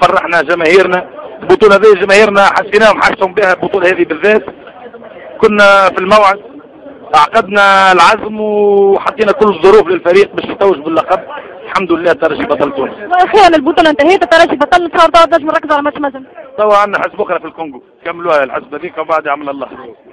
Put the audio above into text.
فرحنا جماهيرنا. البطولة هذه جماهيرنا حسيناهم حسهم بها البطولة هذه بالذات. كنا في الموعد، عقدنا العزم وحطينا كل الظروف للفريق باش يتوج باللقب. الحمد لله الترجي بطل تونس. واخيرا البطولة انتهت، الترجي بطل، تصور توا نجم نركزوا على ماتش مازن. توا عندنا حسب اخرى في الكونغو، كملوها الحسبة ذيك وبعد يعمل الله.